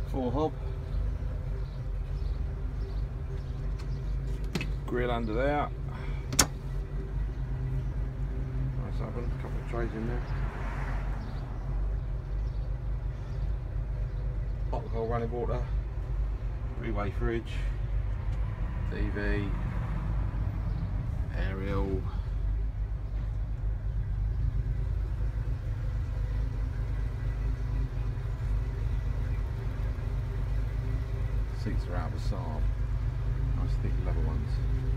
4 hob. Grill under there. Nice oven, a couple of trays in there. Hot and cold running water. 3-way fridge. TV. Aerial. Seats are out of the Saab. Nice thick leather ones.